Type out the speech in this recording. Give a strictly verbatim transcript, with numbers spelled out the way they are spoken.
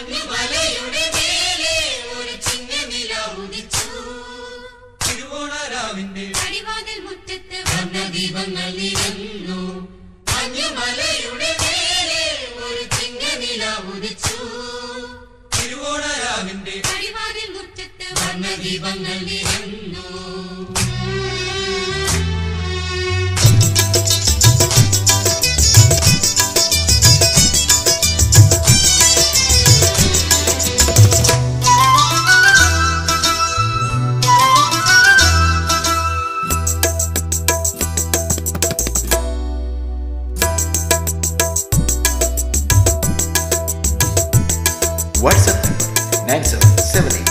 മഞ്ഞുമലയുടെ മേലെ ഒരു ചിങ്ങനിലാവ് ഉദിച്ചു. തിരുവോണരാവിന്റെ പടിവാതിൽ മുറ്റത്ത് വർണ്ണദീപങ്ങൾ നിരന്നു. മഞ്ഞുമലയുടെ മേലെ ഒരു ചിങ്ങനിലാവ് ഉദിച്ചു. തിരുവോണരാവിന്റെ പടിവാതിൽ മുറ്റത്ത് വർണ്ണദീപങ്ങൾ നിരന്നു. WhatsApp nine seven seven eight